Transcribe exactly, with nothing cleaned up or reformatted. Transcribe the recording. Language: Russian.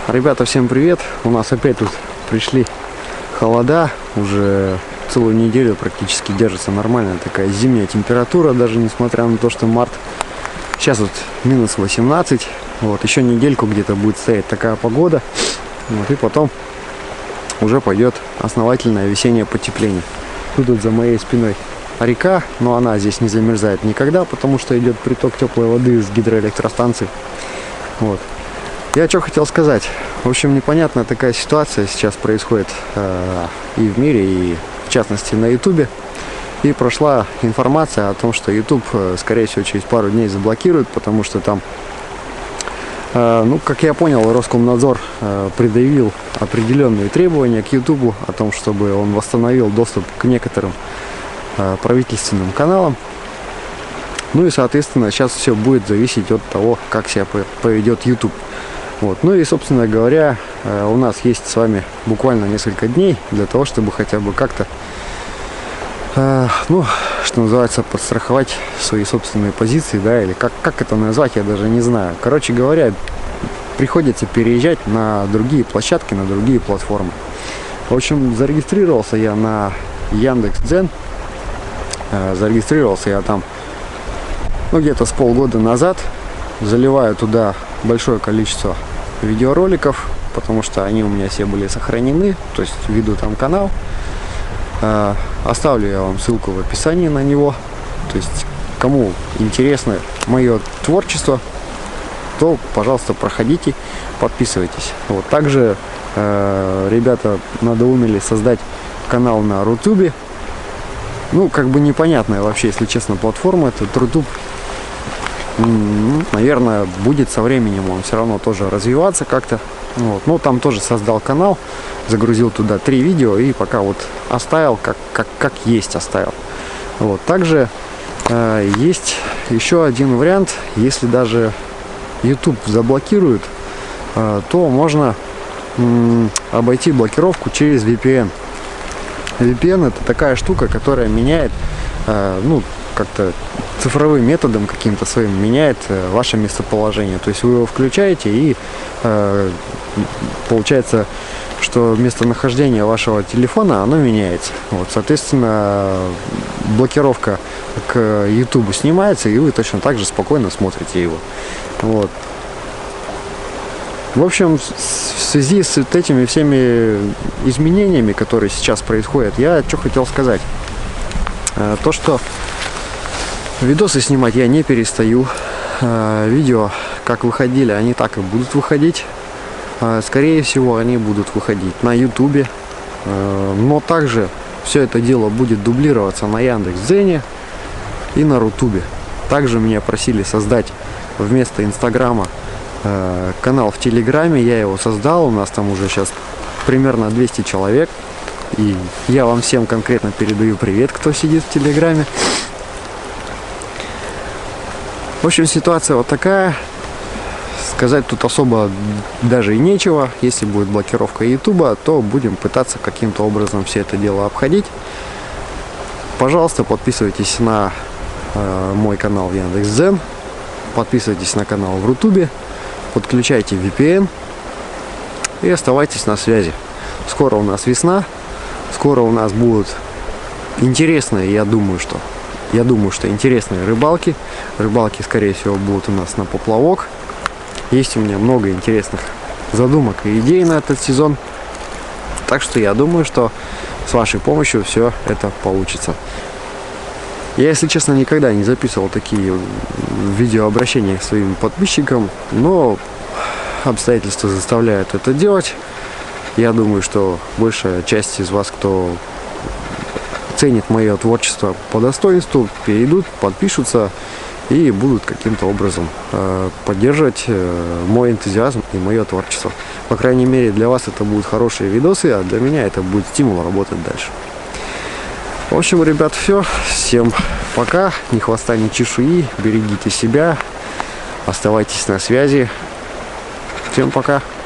Ребята, всем привет! У нас опять тут пришли холода, уже целую неделю практически держится нормальная такая зимняя температура, даже несмотря на то, что март. Сейчас вот минус восемнадцать, вот, еще недельку где-то будет стоять такая погода, вот, и потом уже пойдет основательное весеннее потепление. Тут вот за моей спиной река, но она здесь не замерзает никогда, потому что идет приток теплой воды с гидроэлектростанции. Вот. Я что хотел сказать. В общем, непонятная такая ситуация сейчас происходит э, и в мире, и в частности на ютубе. И прошла информация о том, что YouTube, э, скорее всего, через пару дней заблокирует, потому что там, э, ну, как я понял, Роскомнадзор э, предъявил определенные требования к YouTube о том, чтобы он восстановил доступ к некоторым э, правительственным каналам. Ну и, соответственно, сейчас все будет зависеть от того, как себя поведет YouTube. Вот. Ну и, собственно говоря, у нас есть с вами буквально несколько дней для того, чтобы хотя бы как-то, э, ну, что называется, подстраховать свои собственные позиции, да, или как, как это назвать, я даже не знаю. Короче говоря, приходится переезжать на другие площадки, на другие платформы. В общем, зарегистрировался я на Яндекс.Дзен, э, зарегистрировался я там, ну, где-то с полгода назад. Заливаю туда большое количество видеороликов, потому что они у меня все были сохранены, то есть веду там канал. Э, оставлю я вам ссылку в описании на него. То есть, кому интересно мое творчество, то, пожалуйста, проходите, подписывайтесь. Вот. Также э, ребята надоумели создать канал на Рутубе. Ну, как бы непонятная вообще, если честно, платформа. Этот Рутуб, наверное, будет со временем он все равно тоже развиваться как-то. Вот. Ну, там тоже создал канал, загрузил туда три видео и пока вот оставил, как, как, как есть оставил. Вот. Также э, есть еще один вариант. Если даже YouTube заблокирует, э, то можно э, обойти блокировку через ви пи эн. ви пи эн — это такая штука, которая меняет, э, ну, как-то цифровым методом каким-то своим меняет э, ваше местоположение. То есть вы его включаете, и э, получается, что местонахождение вашего телефона, оно меняется. Вот, соответственно, блокировка к YouTube снимается, и вы точно так же спокойно смотрите его. Вот. В общем, в связи с этими всеми изменениями, которые сейчас происходят, я что хотел сказать. Э, то, что видосы снимать я не перестаю. Э, видео, как выходили, они так и будут выходить. Э, скорее всего, они будут выходить на ютубе. Э, но также все это дело будет дублироваться на Яндекс.Дзене и на Рутубе. Также меня просили создать вместо Инстаграма э, канал в Телеграме. Я его создал. У нас там уже сейчас примерно двести человек. И я вам всем конкретно передаю привет, кто сидит в Телеграме. В общем, ситуация вот такая. Сказать тут особо даже и нечего. Если будет блокировка ютуба, то будем пытаться каким-то образом все это дело обходить. Пожалуйста, подписывайтесь на э, мой канал в Яндекс.Дзен. Подписывайтесь на канал в Рутубе. Подключайте ви пи эн. И оставайтесь на связи. Скоро у нас весна. Скоро у нас будут интересные, я думаю, что Я думаю, что интересные рыбалки. Рыбалки, скорее всего, будут у нас на поплавок. Есть у меня много интересных задумок и идей на этот сезон. Так что я думаю, что с вашей помощью все это получится. Я, если честно, никогда не записывал такие видеообращения к своим подписчикам, но обстоятельства заставляют это делать. Я думаю, что большая часть из вас, кто ценит мое творчество по достоинству, перейдут, подпишутся и будут каким-то образом э, поддерживать э, мой энтузиазм и мое творчество. По крайней мере, для вас это будут хорошие видосы, а для меня это будет стимул работать дальше. В общем, ребят, все. Всем пока. Ни хвоста, ни чешуи. Берегите себя. Оставайтесь на связи. Всем пока.